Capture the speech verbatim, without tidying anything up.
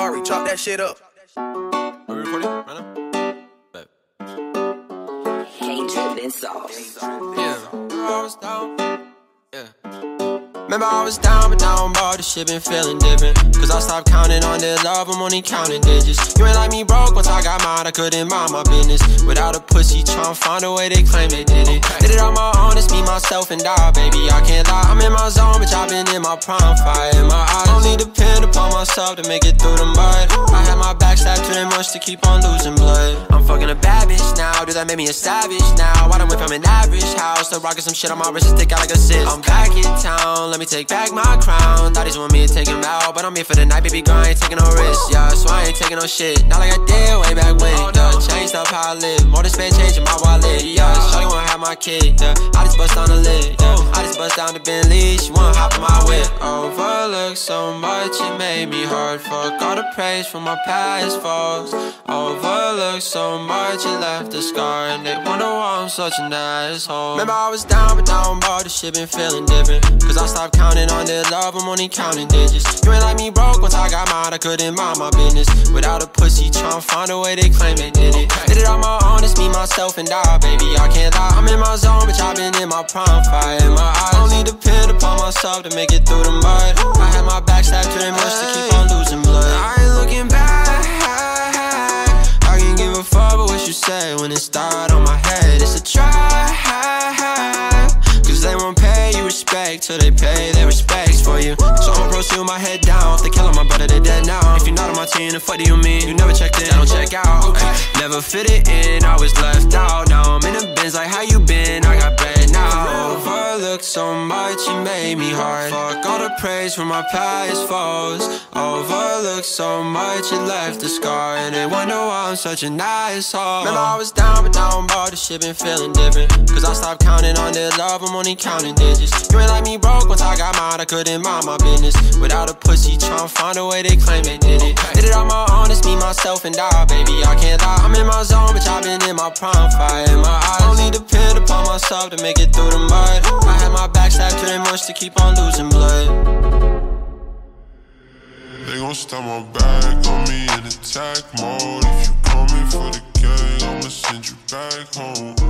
Ari, chop that shit up. Are we recording right now? Bet. Can't drip in sauce. Yeah. Remember I was down? Yeah. Remember I was down, but now I'm bored. This shit been feeling different. Cause I stopped counting on their love, I'm only counting digits. You ain't like me broke, once I got mine, I couldn't mind my business. Without a pussy, tryna find a way they claim they did it. Did it on my own, it's me, myself, and I, baby, I can't lie. I'm in my zone, bitch, I've been in my prime, fire in my eyes. Only depend upon myself to make it through the mud. I had my back stabbed too much to keep on losing blood. I'm fucking a bad bitch now, dude, that made me a savage now. I done went from an average house to rocking some shit on my wrist and stick out like a cyst. I'm back in town, let me take back my crown. Thought he's want me to take him out, but I'm here for the night, baby girl, I ain't taking no risks, yeah. So I ain't taking no shit, not like I did way back when, yeah. Changed up how I live, more than spend change in my wallet, yeah. Shawty wanna have my kid, yeah. I just bust down the lid, yeah. I just bust down the Bentley, she wanna hop in my whip. Overlooked so much, it made me hurt. Fuck all the praise from my past faults. Overlooked so much, it left a scar, and they wonder why I'm such an asshole. Remember I was down, but now I'm bored, this shit been feeling different. Cause I stopped counting on their love, I'm only counting digits. You ain't like me broke, once I got mine, I couldn't mind my business. Without a pussy, tryna find a way they claim they did it. Did it on my own, it's me, myself, and I, baby, I can't lie. I'm in my zone, bitch, I've been in my prime, fire in my eyes. Only depend upon myself to make it through the mud. I had my back stabbed too much to keep on losing blood. I ain't looking back, I can give a fuck about what you say when it started on my head. It's a try, cause they won't pay you respect till they pay their respects for you. So I'ma proceed with my head down. If they killing my brother, they dead now. If you're not on my team, then fuck do you mean? You never checked in, I don't check out, okay. Never fit it in, I was left out. Now I'm in the Benz like how you been, I got bread now. Overlooked so much, it made me hard. Fuck all the praise from my past foes. Overlooked so much, it left a scar, and they wonder why I'm such an asshole. Remember I was down, but now I'm bored, this shit been feeling different. Cause I stopped counting on their love, I'm only counting digits. You ain't like me broke, once I got mine, I couldn't mind my business. Without a pussy, tryna find a way they claim they did it. Did it on my own, it's me, myself, and I, baby, I can't lie. I'm in my zone, bitch, I've been in my prime, fire in my eyes. Only depend upon myself to make it through the mud. I had my back stabbed too much to keep on losing blood. They gon' stab my back on me in attack mode. If you coming for the gang, I'ma send you back home.